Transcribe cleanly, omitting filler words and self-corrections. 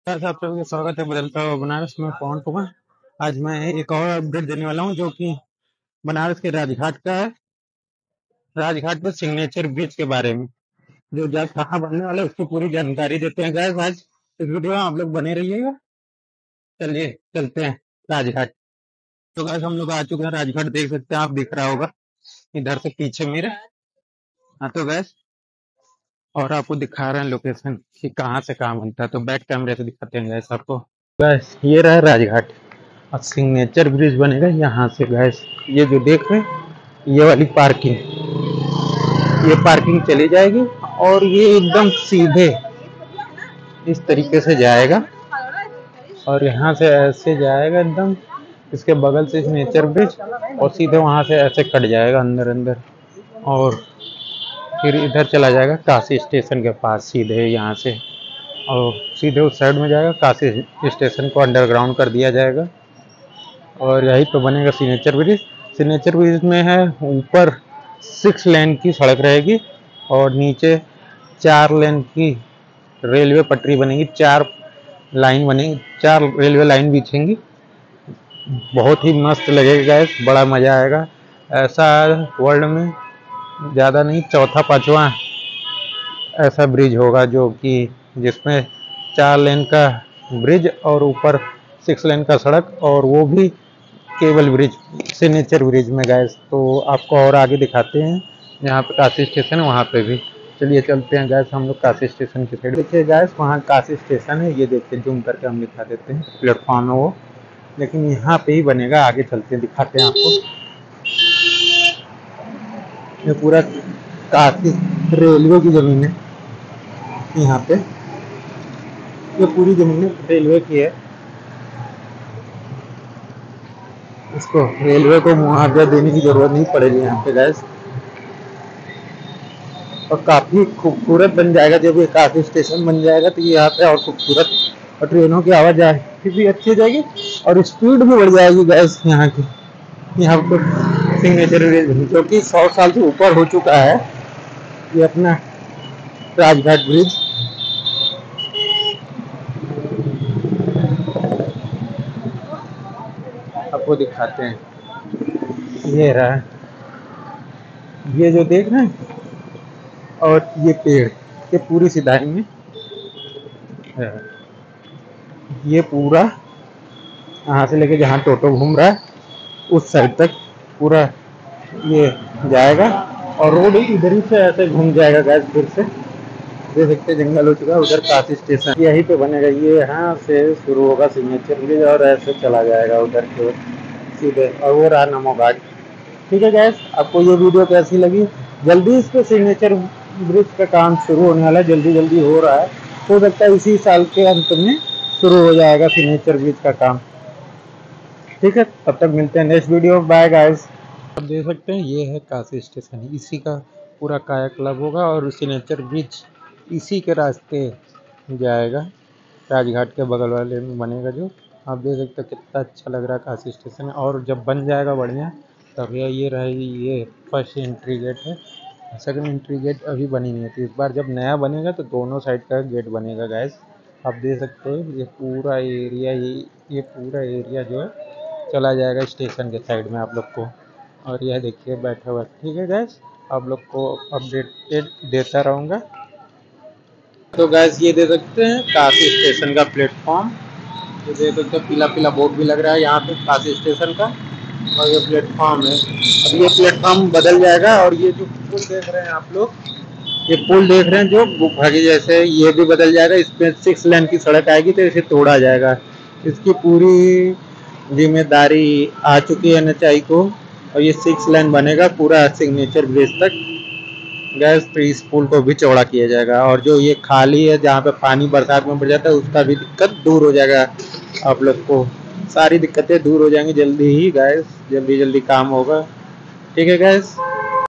आप सभी का स्वागत है बदलता हुआ बनारस में पवन कुमार। आज मैं एक और अपडेट देने वाला हूं जो कि बनारस के राजघाट का है। राजघाट पर सिग्नेचर ब्रिज के बारे में जो जब कहाँ बनने वाला है उसकी पूरी जानकारी देते हैं गाइस। आज इस वीडियो में आप लोग बने रहिएगा। चलिए चलते हैं राजघाट। तो गाइस हम लोग आ चुके हैं राजघाट, देख सकते हैं, आप दिख रहा होगा इधर से पीछे मेरे। हाँ तो गाइस, और आपको दिखा रहे हैं लोकेशन कि कहाँ से कहाँ बनता है, तो बैक कैमरे से दिखाते हैं गाइस आपको। गाइस ये रहा राजघाट और सिग्नेचर ब्रिज बनेगा यहाँ से गैस। ये जो देख रहे हैं ये वाली पार्किंग, ये पार्किंग चली जाएगी और ये एकदम सीधे इस तरीके से जाएगा और यहाँ से ऐसे जाएगा एकदम, इसके बगल से सिग्नेचर ब्रिज और सीधे वहाँ से ऐसे कट जाएगा अंदर अंदर और फिर इधर चला जाएगा काशी स्टेशन के पास सीधे यहाँ से, और सीधे उस साइड में जाएगा। काशी स्टेशन को अंडरग्राउंड कर दिया जाएगा और यहीं पे बनेगा सिग्नेचर ब्रिज। सिग्नेचर ब्रिज में है ऊपर 6 लेन की सड़क रहेगी और नीचे 4 लेन की रेलवे पटरी बनेगी, 4 लाइन बनेगी, 4 रेलवे लाइन बिछेंगी। बहुत ही मस्त लगेगा गैस, बड़ा मज़ा आएगा। ऐसा वर्ल्ड में ज़्यादा नहीं, चौथा पांचवा ऐसा ब्रिज होगा जो कि जिसमें 4 लेन का ब्रिज और ऊपर 6 लेन का सड़क, और वो भी केबल ब्रिज, सिग्नेचर ब्रिज में गैस। तो आपको और आगे दिखाते हैं जहाँ पे काशी स्टेशन है वहाँ पे भी। चलिए चलते हैं गैस हम लोग काशी स्टेशन की साइड। देखिए गैस वहाँ काशी स्टेशन है, ये देखिए जूम करके हम दिखा देते हैं, प्लेटफॉर्म है वो, लेकिन यहाँ पे ही बनेगा। आगे चलते हैं दिखाते हैं आपको। ये पूरा काशी रेलवे की ज़मीन है यहाँ पे, ये पूरी ज़मीन रेलवे की है। इसको रेलवे को मुआवजा देने की जरूरत नहीं पड़ेगी यहाँ पे गैस, और काफ़ी खूबसूरत बन जाएगा। जब ये काशी स्टेशन बन जाएगा तो ये यहाँ पे और खूबसूरत, और ट्रेनों की आवाजाही भी अच्छी हो जाएगी और स्पीड भी बढ़ जाएगी गैस यहाँ की। यहाँ पर सिग्नेचर ब्रिज जो कि 100 साल से ऊपर हो चुका है, ये अपना राजघाट ब्रिज। आपको दिखाते हैं, ये रहा, ये जो देख रहे हैं, और ये पेड़ ये पूरी सिधाई में है। ये पूरा यहाँ से लेके जहाँ टोटो घूम रहा है उस साइड तक पूरा ये जाएगा, और रोड इधर ही से ऐसे घूम जाएगा गैस। फिर से देख सकते जंगल हो चुका है, उधर काशी स्टेशन यहीं पे बनेगा। ये यहाँ से शुरू होगा सिग्नेचर ब्रिज और ऐसे चला जाएगा उधर के सीधे, और वो रहा नमो घाट। ठीक है गैस, आपको ये वीडियो कैसी लगी? जल्दी इस पे सिग्नेचर ब्रिज का काम शुरू होने वाला है, जल्दी जल्दी हो रहा है, हो सकता है इसी साल के अंत में शुरू हो जाएगा सिग्नेचर ब्रिज का काम। ठीक है, तब तक मिलते हैं नेक्स्ट वीडियो, बाय गाइस। आप देख सकते हैं ये है काशी स्टेशन, इसी का पूरा कायाकल्प होगा और सिग्नेचर ब्रिज इसी के रास्ते जाएगा, राजघाट के बगल वाले में बनेगा जो। आप देख सकते हैं कितना अच्छा लग रहा है काशी स्टेशन, और जब बन जाएगा बढ़िया तब ये रहेगी, ये फर्स्ट एंट्री गेट है। सेकंड एंट्री गेट अभी बनी नहीं थी, इस बार जब नया बनेगा तो दोनों साइड का गेट बनेगा गैस। आप देख सकते हैं ये पूरा एरिया, ये पूरा एरिया जो है चला जाएगा स्टेशन के साइड में आप लोग को, और यह देखिए बैठा हुआ। ठीक है गैस, आप लोग को अपडेटेड देता रहूँगा। तो गैस ये दे सकते हैं काशी स्टेशन का प्लेटफॉर्म, ये देख सकते हैं पीला पीला बोर्ड भी लग रहा है यहाँ पे काशी स्टेशन का, और ये प्लेटफॉर्म है। अब ये प्लेटफॉर्म बदल जाएगा, और ये जो पुल देख रहे हैं आप लोग, ये पुल देख रहे हैं जो गुफा की जैसे, ये भी बदल जाएगा। इसमें 6 लेन की सड़क आएगी तो इसे तोड़ा जाएगा। इसकी पूरी जिम्मेदारी आ चुकी है NHAI को, और ये 6 लेन बनेगा पूरा सिग्नेचर ब्रिज तक गैस। तो इस पुल को भी चौड़ा किया जाएगा, और जो ये खाली है जहाँ पे पानी बरसात में बढ़ जाता है उसका भी दिक्कत दूर हो जाएगा। आप लोग को सारी दिक्कतें दूर हो जाएंगी जल्दी ही गैस, जल्दी जल्दी काम होगा। ठीक है गैस।